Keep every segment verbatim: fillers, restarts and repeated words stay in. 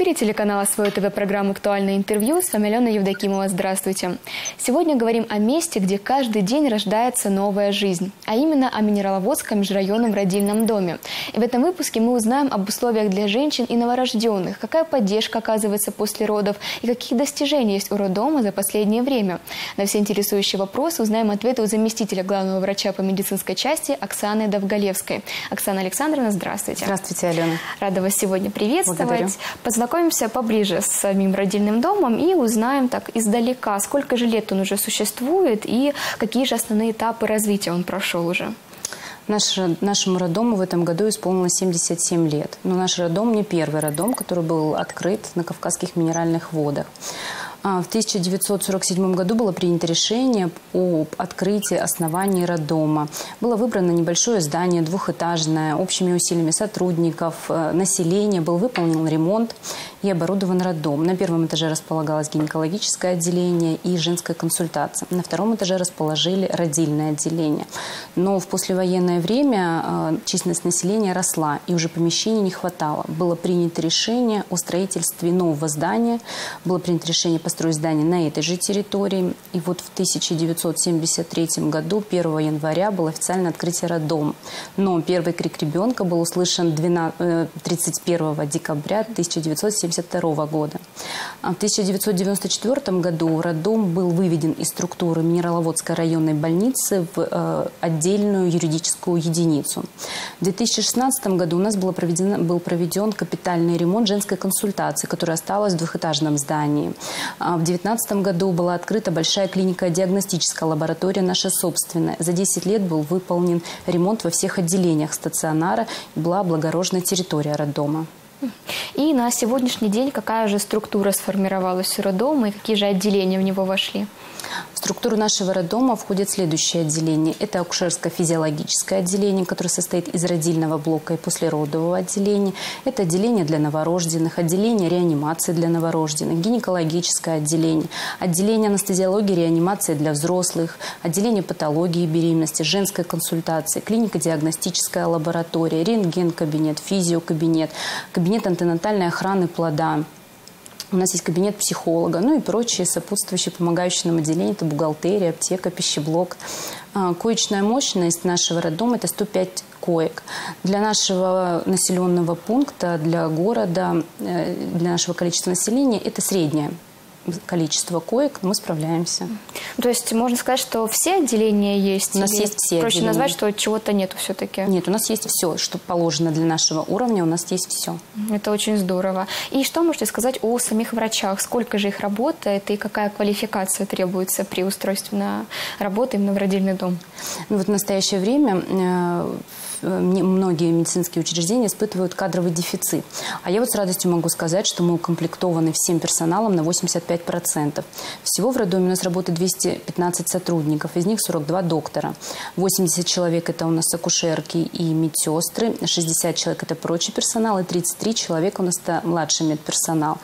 эфире телеканала «Свое ТВ» программа «Актуальное интервью». С вами Алена Евдокимова. Здравствуйте. Сегодня говорим о месте, где каждый день рождается новая жизнь, а именно о Минераловодском межрайонном родильном доме. И в этом выпуске мы узнаем об условиях для женщин и новорожденных, какая поддержка оказывается после родов и какие достижения есть у роддома за последнее время. На все интересующие вопросы узнаем ответы у заместителя главного врача по медицинской части Оксаны Довголевской. Оксана Александровна, здравствуйте. Здравствуйте, Алена. Рада вас сегодня приветствовать. Благодарю. Познакомимся поближе с самим родильным домом и узнаем так издалека, сколько же лет он уже существует и какие же основные этапы развития он прошел уже. Наш, нашему роддому в этом году исполнилось семьдесят семь лет. Но наш роддом не первый роддом, который был открыт на Кавказских минеральных водах. В тысяча девятьсот сорок седьмом году было принято решение об открытии основания роддома. Было выбрано небольшое здание, двухэтажное, общими усилиями сотрудников, населения. Был выполнен ремонт и оборудован роддом. На первом этаже располагалось гинекологическое отделение и женская консультация. На втором этаже расположили родильное отделение. Но в послевоенное время численность населения росла, и уже помещений не хватало. Было принято решение о строительстве нового здания. Было принято решение построить здание на этой же территории. И вот в тысяча девятьсот семьдесят третьем году, первого января, было официальное открытие роддома. Но первый крик ребенка был услышан тридцать первого декабря тысяча девятьсот семьдесят второго года. В тысяча девятьсот девяносто четвёртом году роддом был выведен из структуры Минераловодской районной больницы в отдельную юридическую единицу. В две тысячи шестнадцатом году у нас было проведено, был проведен капитальный ремонт женской консультации, которая осталась в двухэтажном здании. В две тысячи девятнадцатом году была открыта большая клинико-диагностическая лаборатория, наша собственная. За десять лет был выполнен ремонт во всех отделениях стационара и была облагорожена территория роддома. И на сегодняшний день какая же структура сформировалась у роддома и какие же отделения в него вошли? В структуру нашего роддома входят следующие отделения. Это акушерско-физиологическое отделение, которое состоит из родильного блока и послеродового отделения. Это отделение для новорожденных, отделение реанимации для новорожденных, гинекологическое отделение, отделение анестезиологии и реанимации для взрослых, отделение патологии беременности, женской консультации, клинико-диагностическая лаборатория, рентген-кабинет, физиокабинет, кабинет антенатальной охраны плода. У нас есть кабинет психолога, ну и прочие сопутствующие, помогающие нам отделения. Это бухгалтерия, аптека, пищеблок. Коечная мощность нашего роддома – это сто пять коек. Для нашего населенного пункта, для города, для нашего количества населения – это среднее количество коек, мы справляемся. То есть можно сказать, что все отделения есть? У нас есть все проще отделения. назвать, что чего-то нету все-таки? Нет, у нас есть все, что положено для нашего уровня, у нас есть все. Это очень здорово. И что можете сказать о самих врачах? Сколько же их работает и какая квалификация требуется при устройстве на работу именно в родильный дом? Ну, вот в настоящее время э, многие медицинские учреждения испытывают кадровый дефицит. А я вот с радостью могу сказать, что мы укомплектованы всем персоналом на восемьдесят пять процентов. Всего в роддоме у нас работает двести пятнадцать сотрудников, из них сорок два доктора. восемьдесят человек – это у нас акушерки и медсестры, шестьдесят человек – это прочий персонал, и тридцать три человека у нас – это младший медперсонал.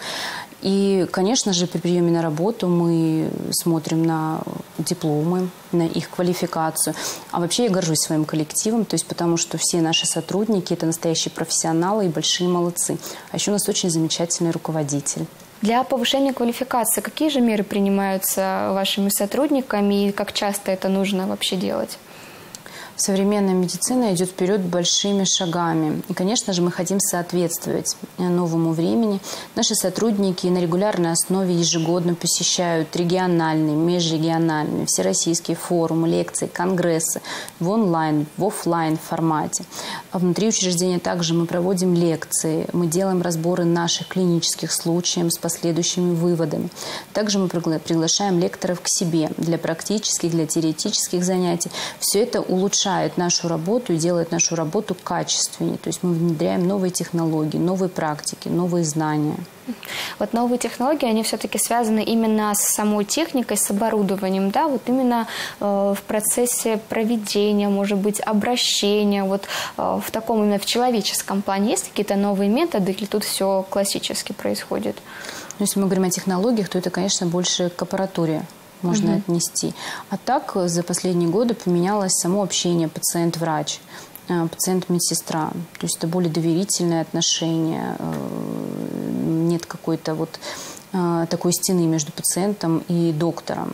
И, конечно же, при приеме на работу мы смотрим на дипломы, на их квалификацию. А вообще я горжусь своим коллективом, то есть потому что все наши сотрудники – это настоящие профессионалы и большие молодцы. А еще у нас очень замечательный руководитель. Для повышения квалификации какие же меры принимаются вашими сотрудниками и как часто это нужно вообще делать? Современная медицина идет вперед большими шагами. И, конечно же, мы хотим соответствовать новому времени. Наши сотрудники на регулярной основе ежегодно посещают региональные, межрегиональные, всероссийские форумы, лекции, конгрессы в онлайн, в офлайн формате. А внутри учреждения также мы проводим лекции, мы делаем разборы наших клинических случаев с последующими выводами. Также мы приглашаем лекторов к себе для практических, для теоретических занятий. Все это улучшает нашу работу и делает нашу работу качественнее. То есть мы внедряем новые технологии, новые практики, новые знания. Вот новые технологии, они все-таки связаны именно с самой техникой, с оборудованием, да, вот именно э, в процессе проведения, может быть, обращения, вот э, в таком именно в человеческом плане есть какие-то новые методы, или тут все классически происходит? Ну, если мы говорим о технологиях, то это, конечно, больше к аппаратуре можно угу. отнести. А так за последние годы поменялось само общение пациент-врач. пациент-медсестра. То есть это более доверительное отношение. нет какой-то вот такой стены между пациентом и доктором.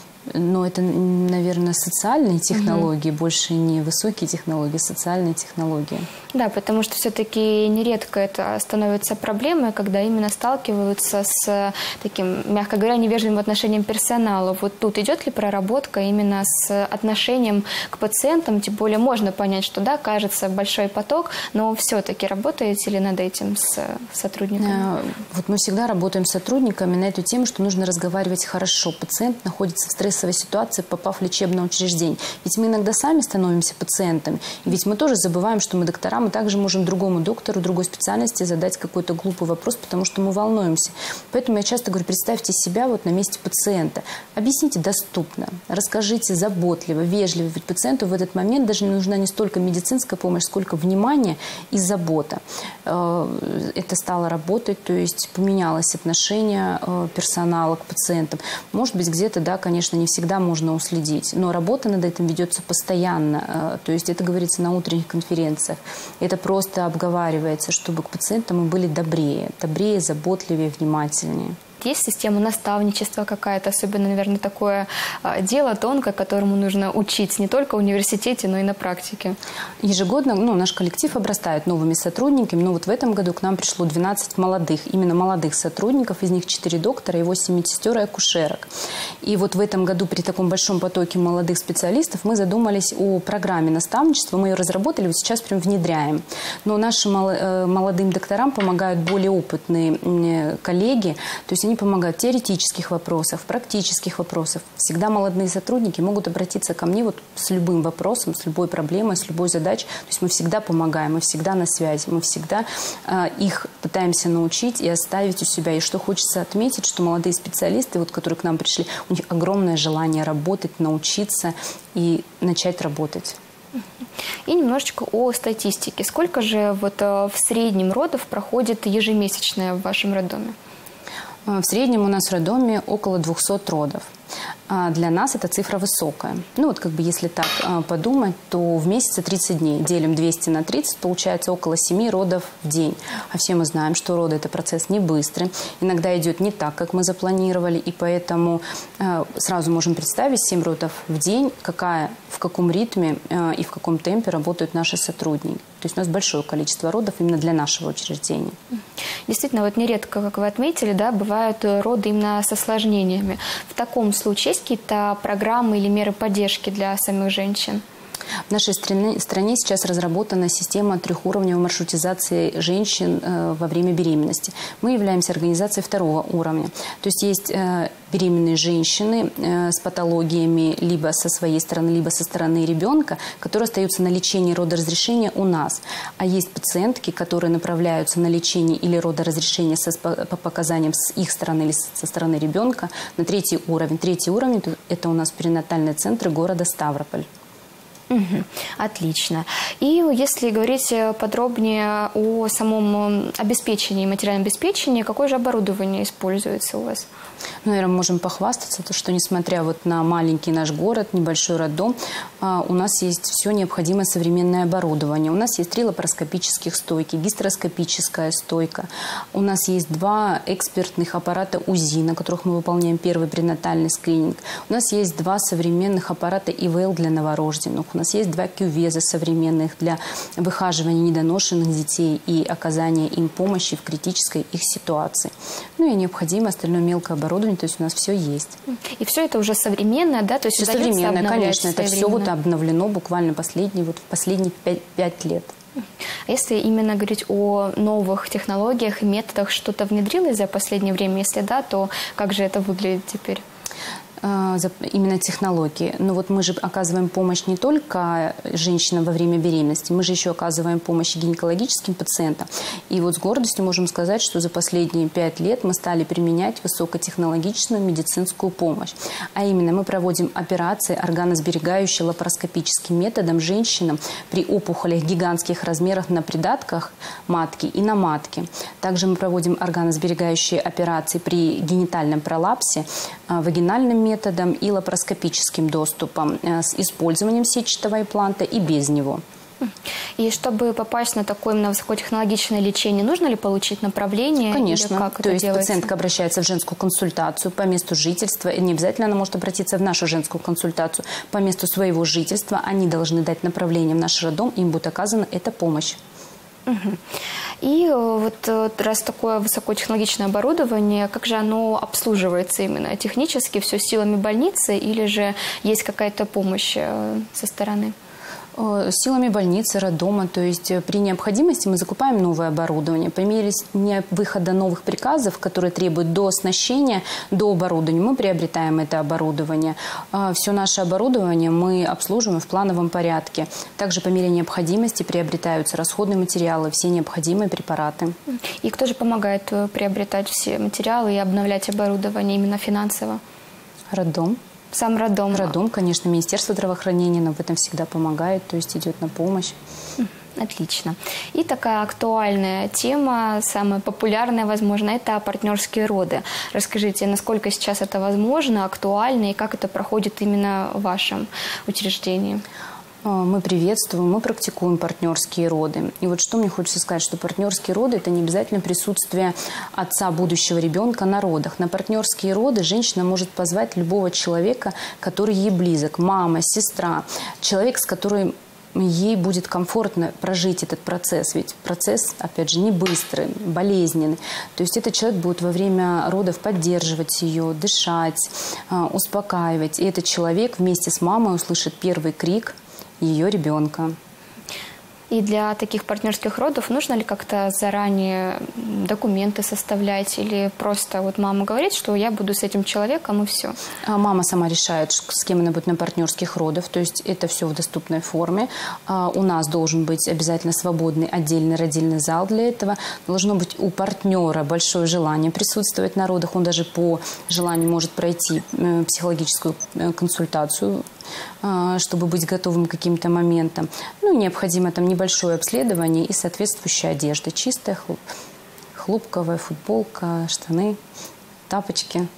Но это, наверное, социальные технологии, угу. больше не высокие технологии, социальные технологии. Да, потому что все-таки нередко это становится проблемой, когда именно сталкиваются с таким, мягко говоря, невежливым отношением персонала. Вот тут идет ли проработка именно с отношением к пациентам? Тем более можно понять, что да, кажется большой поток, но все-таки работаете ли над этим с сотрудниками? Вот мы всегда работаем с сотрудниками на эту тему, что нужно разговаривать хорошо. Пациент находится в стрессе ситуации, попав в лечебное учреждение. Ведь мы иногда сами становимся пациентами. И ведь мы тоже забываем, что мы доктора, мы также можем другому доктору, другой специальности задать какой-то глупый вопрос, потому что мы волнуемся. Поэтому я часто говорю, представьте себя вот на месте пациента. Объясните доступно, расскажите заботливо, вежливо. Ведь пациенту в этот момент даже не нужна не столько медицинская помощь, сколько внимание и забота. Это стало работать, то есть поменялось отношение персонала к пациентам. Может быть, где-то, да, конечно, не всегда можно уследить, но работа над этим ведется постоянно. То есть это говорится на утренних конференциях. Это просто обговаривается, чтобы к пациентам мы были добрее, добрее, заботливее, внимательнее. Есть система наставничества какая-то, особенно, наверное, такое дело тонкое, которому нужно учить не только в университете, но и на практике? Ежегодно ну, наш коллектив обрастает новыми сотрудниками. Но вот в этом году к нам пришло двенадцать молодых, именно молодых сотрудников, из них четыре доктора и восемь медсестер и акушерок. И вот в этом году при таком большом потоке молодых специалистов мы задумались о программе наставничества. Мы ее разработали, вот сейчас прям внедряем. Но нашим молодым докторам помогают более опытные коллеги, то есть они помогают в теоретических вопросах, в практических вопросах. Всегда молодые сотрудники могут обратиться ко мне вот с любым вопросом, с любой проблемой, с любой задачей. То есть мы всегда помогаем, мы всегда на связи, мы всегда э, их пытаемся научить и оставить у себя. И что хочется отметить, что молодые специалисты, вот, которые к нам пришли, у них огромное желание работать, научиться и начать работать. И немножечко о статистике. Сколько же вот в среднем родов проходит ежемесячное в вашем роддоме? В среднем у нас в роддоме около двухсот родов. Для нас эта цифра высокая. Ну вот как бы если так подумать, то в месяце тридцать дней. Делим двести на тридцать, получается около семи родов в день. А все мы знаем, что роды – это процесс не быстрый. Иногда идет не так, как мы запланировали. И поэтому сразу можем представить семь родов в день, какая, в каком ритме и в каком темпе работают наши сотрудники. То есть у нас большое количество родов именно для нашего учреждения. Действительно, вот нередко, как вы отметили, да, бывают роды именно с осложнениями. В таком случае есть какие-то программы или меры поддержки для самих женщин? В нашей стране, стране сейчас разработана система трехуровневой маршрутизации женщин э, во время беременности. Мы являемся организацией второго уровня. То есть есть э, беременные женщины э, с патологиями либо со своей стороны, либо со стороны ребенка, которые остаются на лечении родоразрешения у нас. А есть пациентки, которые направляются на лечение или родоразрешение со, по показаниям с их стороны или со стороны ребенка на третий уровень. Третий уровень – это у нас перинатальные центры города Ставрополь. Угу. Отлично. И если говорить подробнее о самом обеспечении, материальном обеспечении, какое же оборудование используется у вас? Ну, наверное, мы можем похвастаться, то, что несмотря вот на маленький наш город, небольшой роддом, у нас есть все необходимое современное оборудование. У нас есть три лапароскопических стойки, гистероскопическая стойка. У нас есть два экспертных аппарата УЗИ, на которых мы выполняем первый пренатальный скрининг. У нас есть два современных аппарата ИВЛ для новорожденных. У нас есть два кювеза современных для выхаживания недоношенных детей и оказания им помощи в критической их ситуации. Ну и необходимое остальное мелкое оборудование, то есть у нас все есть. И все это уже современное, да? То есть все современное, конечно. Это все вот обновлено буквально последние, вот последние пять, пять лет. А если именно говорить о новых технологиях и методах, что-то внедрилось за последнее время? Если да, то как же это выглядит теперь? Именно технологии. Но вот мы же оказываем помощь не только женщинам во время беременности, мы же еще оказываем помощь гинекологическим пациентам. И вот с гордостью можем сказать, что за последние пять лет мы стали применять высокотехнологичную медицинскую помощь. А именно мы проводим операции органосберегающие лапароскопическим методом женщинам при опухолях гигантских размеров на придатках матки и на матке. Также мы проводим органосберегающие операции при генитальном пролапсе, вагинальным методом и лапароскопическим доступом с использованием сетчатого импланта и без него. И чтобы попасть на такое именно высокотехнологичное лечение, нужно ли получить направление? Конечно. Или как То это есть делается? пациентка обращается в женскую консультацию по месту жительства. И не обязательно она может обратиться в нашу женскую консультацию. По месту своего жительства они должны дать направление в наш роддом, им будет оказана эта помощь. Угу. И вот раз такое высокотехнологичное оборудование, как же оно обслуживается именно? Технически все силами больницы или же есть какая-то помощь со стороны? Силами больницы, роддома. То есть при необходимости мы закупаем новое оборудование. По мере выхода новых приказов, которые требуют до оснащения, до оборудования, мы приобретаем это оборудование. Все наше оборудование мы обслуживаем в плановом порядке. Также по мере необходимости приобретаются расходные материалы, все необходимые препараты. И кто же помогает приобретать все материалы и обновлять оборудование именно финансово? Роддом. Сам роддом? Роддом, конечно, Министерство здравоохранения нам в этом всегда помогает, то есть идет на помощь. Отлично. И такая актуальная тема, самая популярная, возможно, это партнерские роды. Расскажите, насколько сейчас это возможно, актуально и как это проходит именно в вашем учреждении? Мы приветствуем, мы практикуем партнерские роды. И вот что мне хочется сказать, что партнерские роды – это не обязательно присутствие отца будущего ребенка на родах. На партнерские роды женщина может позвать любого человека, который ей близок – мама, сестра, человек, с которым ей будет комфортно прожить этот процесс. Ведь процесс, опять же, не быстрый, болезненный. То есть этот человек будет во время родов поддерживать ее, дышать, успокаивать. И этот человек вместе с мамой услышит первый крик ее ребенка. И для таких партнерских родов нужно ли как-то заранее документы составлять или просто вот мама говорит, что я буду с этим человеком и все? Мама сама решает, с кем она будет на партнерских родах, то есть это все в доступной форме. У нас должен быть обязательно свободный отдельный родильный зал для этого. Должно быть у партнера большое желание присутствовать на родах. Он даже по желанию может пройти психологическую консультацию, чтобы быть готовым к каким-то моментам. Ну, необходимо там небольшое обследование и соответствующая одежда. Чистая, хлопковая футболка, штаны, тапочки.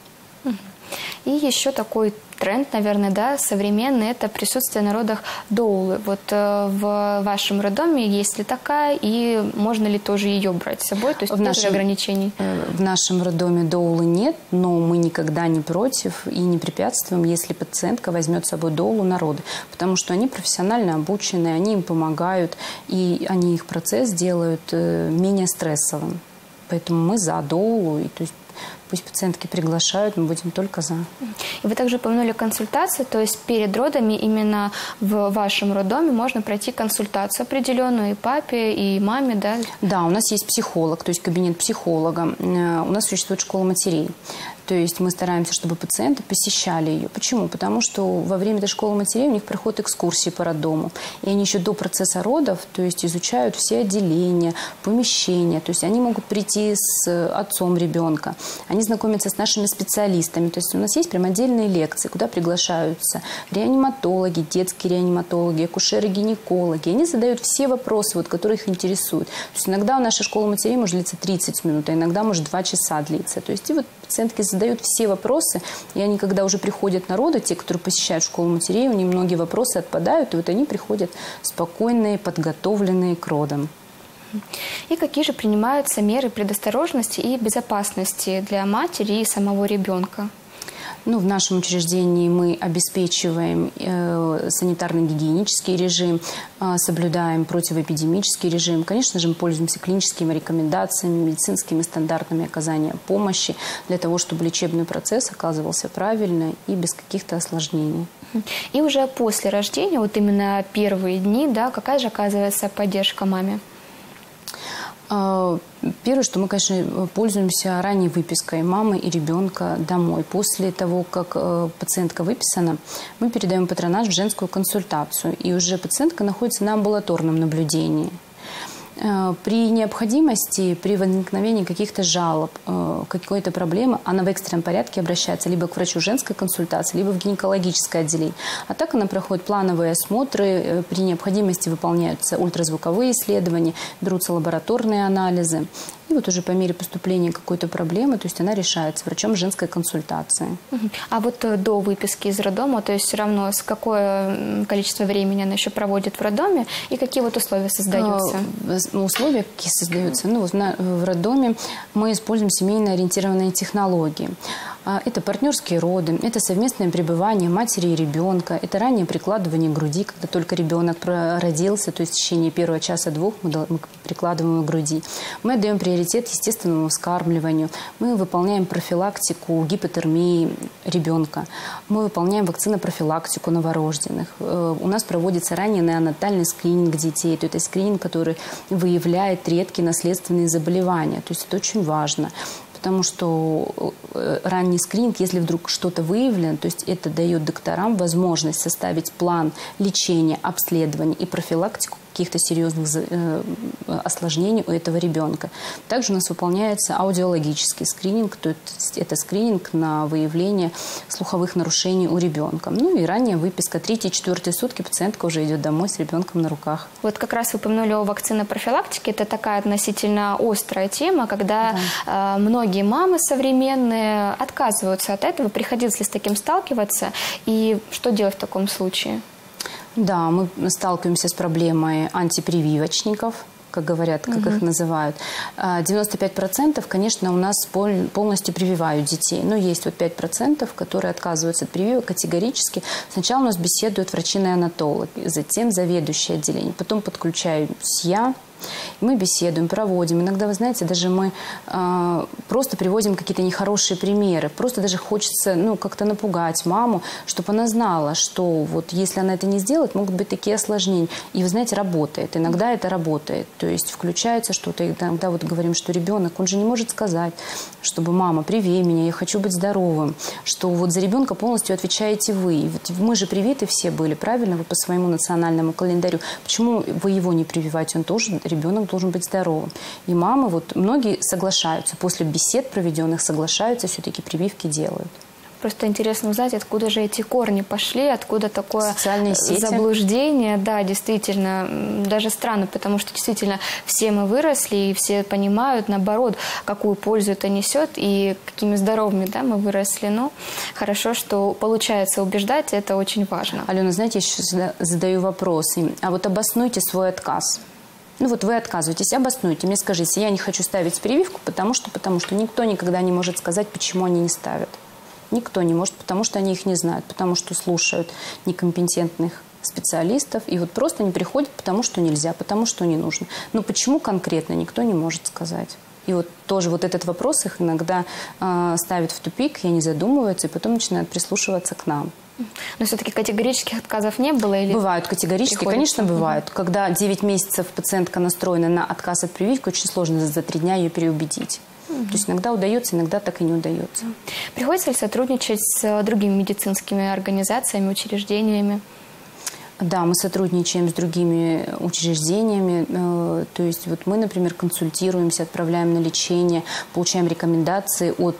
И еще такой тренд, наверное, да, современный, это присутствие на родах доулы. Вот э, в вашем роддоме есть ли такая, и можно ли тоже ее брать с собой? То есть в нашем ограничений? В нашем роддоме доулы нет, но мы никогда не против и не препятствуем, если пациентка возьмет с собой доулу на роды, потому что они профессионально обучены, они им помогают, и они их процесс делают э, менее стрессовым. Поэтому мы за доулу, и то есть пусть пациентки приглашают, мы будем только за. И вы также упомянули консультацию, то есть перед родами именно в вашем роддоме можно пройти консультацию определенную и папе, и маме, да? Да, у нас есть психолог, то есть кабинет психолога. У нас существует школа матерей. То есть мы стараемся, чтобы пациенты посещали ее. Почему? Потому что во время этой школы матерей у них проходят экскурсии по роддому. И они еще до процесса родов, то есть изучают все отделения, помещения. То есть они могут прийти с отцом ребенка. Они знакомятся с нашими специалистами. То есть у нас есть прям отдельные лекции, куда приглашаются реаниматологи, детские реаниматологи, акушеры-гинекологи. Они задают все вопросы, вот, которые их интересуют. То есть иногда наша школа матерей может длиться тридцать минут, а иногда может два часа длиться. То есть и вот пациентки задают все вопросы, и они, когда уже приходят на роды, те, которые посещают школу матерей, у них многие вопросы отпадают, и вот они приходят спокойные, подготовленные к родам. И какие же принимаются меры предосторожности и безопасности для матери и самого ребенка? Ну, в нашем учреждении мы обеспечиваем э, санитарно-гигиенический режим, э, соблюдаем противоэпидемический режим. Конечно же, мы пользуемся клиническими рекомендациями, медицинскими стандартами оказания помощи для того, чтобы лечебный процесс оказывался правильно и без каких-то осложнений. И уже после рождения, вот именно первые дни, да, какая же оказывается поддержка маме? Первое, что мы, конечно, пользуемся ранней выпиской мамы и ребенка домой. После того, как пациентка выписана, мы передаем патронаж в женскую консультацию. И уже пациентка находится на амбулаторном наблюдении. При необходимости, при возникновении каких-то жалоб, какой-то проблемы, она в экстренном порядке обращается либо к врачу женской консультации, либо в гинекологическое отделение. А так она проходит плановые осмотры, при необходимости выполняются ультразвуковые исследования, берутся лабораторные анализы. И вот уже по мере поступления какой-то проблемы, то есть она решается врачом женской консультации. А вот до выписки из роддома, то есть все равно с какое количество времени она еще проводит в роддоме и какие вот условия создаются? Условия какие создаются? Ну, вот в роддоме мы используем семейно ориентированные технологии. Это партнерские роды, это совместное пребывание матери и ребенка, это раннее прикладывание груди, когда только ребенок родился, то есть в течение первого часа-двух мы прикладываем к груди. Мы отдаем приоритет естественному вскармливанию, мы выполняем профилактику гипотермии ребенка, мы выполняем вакцинопрофилактику новорожденных. У нас проводится ранний неонатальный скрининг детей, то это скрининг, который выявляет редкие наследственные заболевания, то есть это очень важно. Потому что ранний скрининг, если вдруг что-то выявлено, то есть это дает докторам возможность составить план лечения, обследования и профилактику каких-то серьезных осложнений у этого ребенка. Также у нас выполняется аудиологический скрининг, то есть это скрининг на выявление слуховых нарушений у ребенка. Ну и ранняя выписка, третьи-четвертые сутки пациентка уже идет домой с ребенком на руках. Вот как раз вы упомянули о вакцинопрофилактике. Это такая относительно острая тема, когда да. э, многие мамы современные отказываются от этого. Приходилось ли с таким сталкиваться? И что делать в таком случае? Да, мы сталкиваемся с проблемой антипрививочников, как говорят, как угу. их называют. девяносто пять процентов, конечно, у нас полностью прививают детей. Но есть вот пять процентов, которые отказываются от прививок категорически. Сначала у нас беседуют врачи-неонатологи, затем заведующие отделением. Потом подключаюсь я. Мы беседуем, проводим. Иногда, вы знаете, даже мы э, просто приводим какие-то нехорошие примеры. Просто даже хочется ну, как-то напугать маму, чтобы она знала, что вот если она это не сделает, могут быть такие осложнения. И, вы знаете, работает. Иногда это работает. То есть включается что-то. Иногда вот говорим, что ребенок, он же не может сказать, чтобы мама, привей меня, я хочу быть здоровым. Что вот за ребенка полностью отвечаете вы. И вот мы же привиты все были, правильно? Вы по своему национальному календарю. Почему вы его не прививаете? Он тоже... Ребенок должен быть здоровым. И мамы, вот многие соглашаются, после бесед проведенных соглашаются, все-таки прививки делают. Просто интересно узнать, откуда же эти корни пошли, откуда такое социальные сети. Заблуждение. Да, действительно, даже странно, потому что действительно все мы выросли, и все понимают, наоборот, какую пользу это несет, и какими здоровыми да, мы выросли. Но хорошо, что получается убеждать, это очень важно. Алена, знаете, я сейчас задаю вопрос им. А вот обоснуйте свой отказ. Ну вот вы отказываетесь, обоснуйте. Мне скажите, я не хочу ставить прививку, потому что, потому что никто никогда не может сказать, почему они не ставят. Никто не может, потому что они их не знают, потому что слушают некомпетентных специалистов и вот просто не приходят, потому что нельзя, потому что не нужно. Но почему конкретно, никто не может сказать. И вот тоже вот этот вопрос их иногда э, ставит в тупик, и они задумываются, и потом начинают прислушиваться к нам. Но все-таки категорических отказов не было? Или бывают категорические, приходится? Конечно, бывают. Угу. Когда девять месяцев пациентка настроена на отказ от прививки, очень сложно за три дня ее переубедить. Угу. То есть иногда удается, иногда так и не удается. Приходится ли сотрудничать с другими медицинскими организациями, учреждениями? Да, мы сотрудничаем с другими учреждениями. То есть вот мы, например, консультируемся, отправляем на лечение, получаем рекомендации от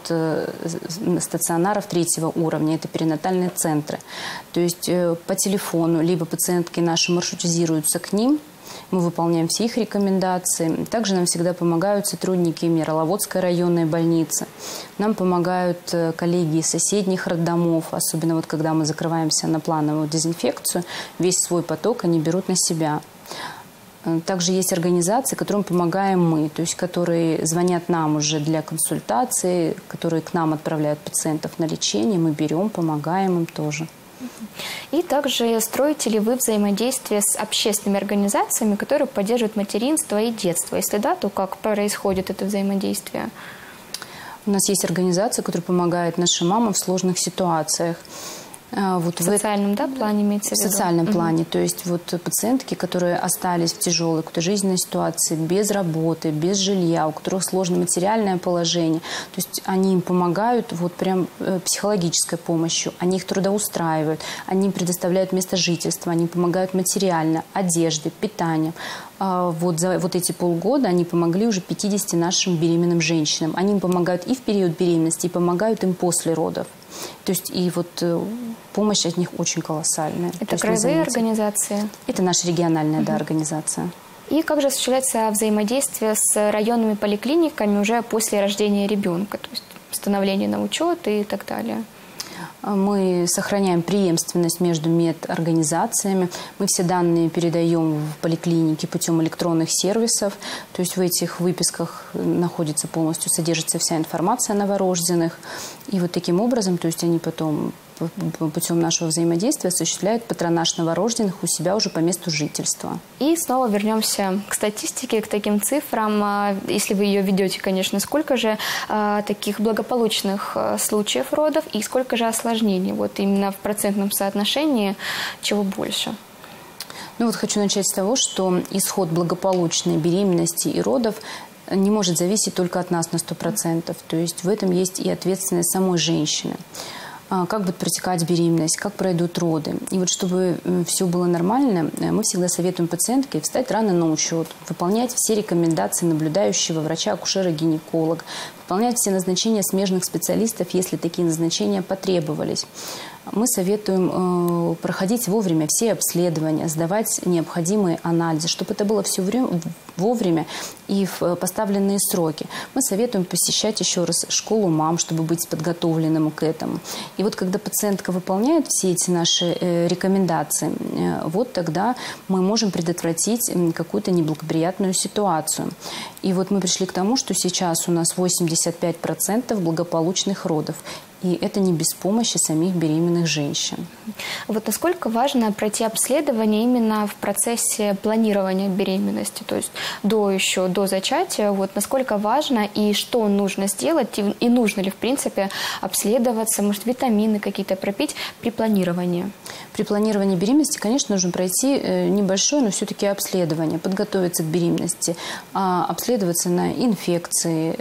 стационаров третьего уровня. Это перинатальные центры. То есть по телефону либо пациентки наши маршрутизируются к ним, мы выполняем все их рекомендации. Также нам всегда помогают сотрудники Мироловодской районной больницы. Нам помогают коллеги из соседних роддомов, особенно вот когда мы закрываемся на плановую дезинфекцию, весь свой поток они берут на себя. Также есть организации, которым помогаем мы, то есть которые звонят нам уже для консультации, которые к нам отправляют пациентов на лечение, мы берем, помогаем им тоже. И также строите ли вы взаимодействие с общественными организациями, которые поддерживают материнство и детство? Если да, то как происходит это взаимодействие? У нас есть организация, которая помогает нашим мамам в сложных ситуациях. Вот в социальном, да, плане имеется в виду? В социальном угу. плане. То есть вот пациентки, которые остались в тяжелой какой-то жизненной ситуации, без работы, без жилья, у которых сложное материальное положение, то есть они им помогают вот прям психологической помощью, они их трудоустраивают, они им предоставляют место жительства, они помогают материально, одеждой, питанием. Вот за вот эти полгода они помогли уже пятидесяти нашим беременным женщинам. Они им помогают и в период беременности, и помогают им после родов. То есть и вот помощь от них очень колоссальная. Это краевые организации? Это наша региональная, угу. да, организация. И как же осуществляется взаимодействие с районными поликлиниками уже после рождения ребенка, то есть становление на учет и так далее? Мы сохраняем преемственность между медорганизациями. Мы все данные передаем в поликлинике путем электронных сервисов. То есть в этих выписках находится полностью, содержится вся информация о новорожденных. И вот таким образом, то есть они потом путем нашего взаимодействия осуществляют патронаж новорожденных у себя уже по месту жительства. И снова вернемся к статистике, к таким цифрам. Если вы ее ведете, конечно, сколько же а, таких благополучных а, случаев родов и сколько же осложнений? Вот именно в процентном соотношении чего больше? Ну вот хочу начать с того, что исход благополучной беременности и родов не может зависеть только от нас на сто процентов. То есть в этом есть и ответственность самой женщины. Как будет протекать беременность, как пройдут роды. И вот чтобы все было нормально, мы всегда советуем пациентке встать рано на учет, выполнять все рекомендации наблюдающего врача, акушера, гинеколога, выполнять все назначения смежных специалистов, если такие назначения потребовались. Мы советуем э, проходить вовремя все обследования, сдавать необходимые анализы, чтобы это было все время, вовремя и в поставленные сроки. Мы советуем посещать еще раз школу мам, чтобы быть подготовленным к этому. И вот когда пациентка выполняет все эти наши э, рекомендации, э, вот тогда мы можем предотвратить какую-то неблагоприятную ситуацию. И вот мы пришли к тому, что сейчас у нас восемьдесят пять процентов благополучных родов. И это не без помощи самих беременных женщин. Вот насколько важно пройти обследование именно в процессе планирования беременности, то есть до еще до зачатия, вот насколько важно и что нужно сделать, и, и нужно ли в принципе обследоваться, может витамины какие-то пропить при планировании? При планировании беременности, конечно, нужно пройти небольшое, но все-таки обследование, подготовиться к беременности, обследоваться на инфекции,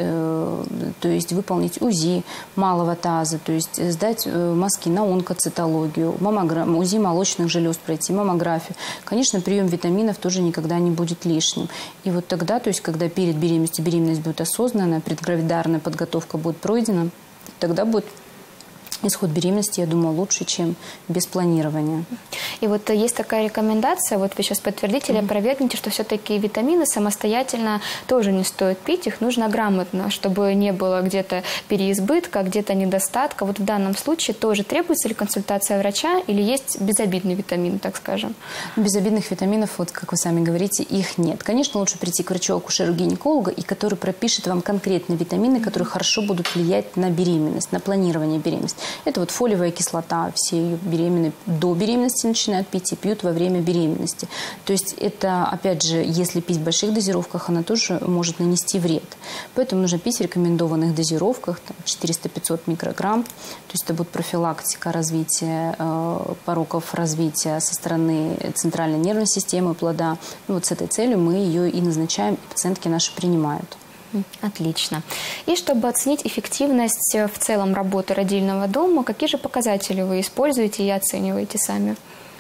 то есть выполнить УЗИ малого таза, то есть сдать мазки на онкоцитологию, маммограф, УЗИ молочных желез пройти, маммографию. Конечно, прием витаминов тоже никогда не будет лишним. И вот тогда, то есть когда перед беременностью беременность будет осознанная, предгравидарная подготовка будет пройдена, тогда будет исход беременности, я думаю, лучше, чем без планирования. И вот есть такая рекомендация, вот вы сейчас подтвердите или опровергните, что все-таки витамины самостоятельно тоже не стоит пить, их нужно грамотно, чтобы не было где-то переизбытка, где-то недостатка. Вот в данном случае тоже требуется ли консультация врача или есть безобидные витамины, так скажем? Безобидных витаминов, вот как вы сами говорите, их нет. Конечно, лучше прийти к врачу-акушеру-гинекологу, и который пропишет вам конкретно витамины, которые хорошо будут влиять на беременность, на планирование беременности. Это вот фолиевая кислота, все ее беременные до беременности начинают пить и пьют во время беременности. То есть это, опять же, если пить в больших дозировках, она тоже может нанести вред. Поэтому нужно пить в рекомендованных дозировках, четыреста-пятьсот микрограмм. То есть это будет профилактика развития э, пороков развития со стороны центральной нервной системы плода. Ну, вот с этой целью мы ее и назначаем, и пациентки наши принимают. Отлично. И чтобы оценить эффективность в целом работы родильного дома, какие же показатели вы используете и оцениваете сами?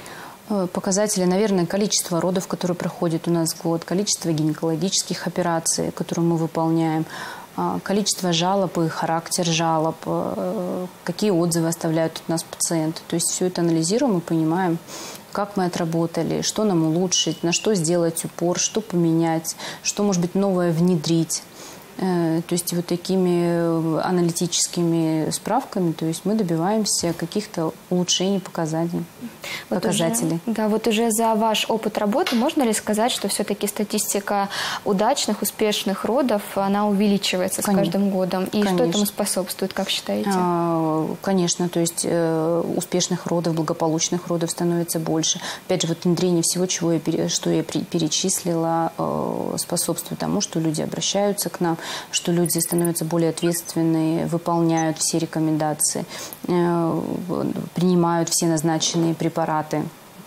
Показатели, наверное, количество родов, которые проходят у нас в год, количество гинекологических операций, которые мы выполняем, количество жалоб и характер жалоб, какие отзывы оставляют от нас пациенты. То есть все это анализируем и понимаем, как мы отработали, что нам улучшить, на что сделать упор, что поменять, что, может быть, новое внедрить. То есть вот такими аналитическими справками, то есть мы добиваемся каких-то улучшений показателей. Вот показателей. Уже, да, вот уже за ваш опыт работы можно ли сказать, что все-таки статистика удачных, успешных родов, она увеличивается с Конечно. каждым годом? И Конечно. что этому способствует, как считаете? А, конечно, то есть э, успешных родов, благополучных родов становится больше. Опять же, вот внедрение всего, чего я, что я перечислила, э, способствует тому, что люди обращаются к нам, что люди становятся более ответственные, выполняют все рекомендации, принимают все назначенные препараты.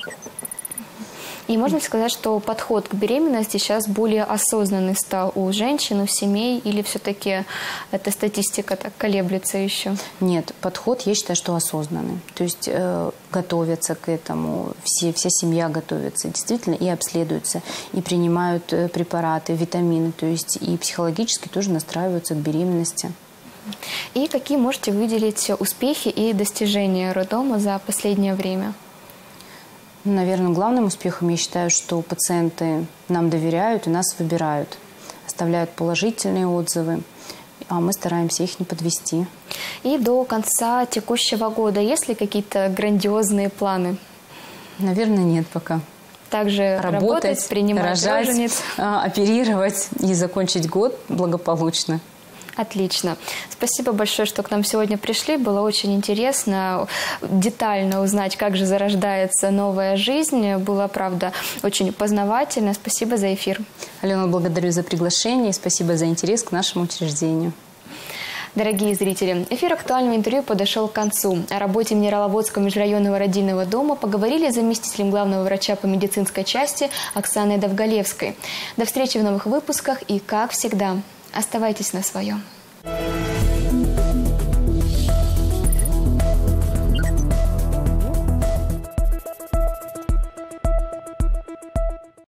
И можно ли сказать, что подход к беременности сейчас более осознанный стал у женщин, у семей, или все-таки эта статистика так колеблется еще? Нет, подход, я считаю, что осознанный. То есть э, готовятся к этому, все, вся семья готовится, действительно, и обследуются, и принимают э, препараты, витамины, то есть и психологически тоже настраиваются к беременности. И какие можете выделить успехи и достижения роддома за последнее время? Наверное, главным успехом я считаю, что пациенты нам доверяют и нас выбирают, оставляют положительные отзывы, а мы стараемся их не подвести. И до конца текущего года есть ли какие-то грандиозные планы? Наверное, нет пока. Также работать, работать принимать рожать, рожениц. оперировать и закончить год благополучно. Отлично. Спасибо большое, что к нам сегодня пришли. Было очень интересно, детально узнать, как же зарождается новая жизнь. Было, правда, очень познавательно. Спасибо за эфир. Алена, благодарю за приглашение и спасибо за интерес к нашему учреждению. Дорогие зрители, эфир актуального интервью подошел к концу. О работе Минераловодского межрайонного родильного дома поговорили с заместителем главного врача по медицинской части Оксаной Довголевской. До встречи в новых выпусках и, как всегда, оставайтесь на своем.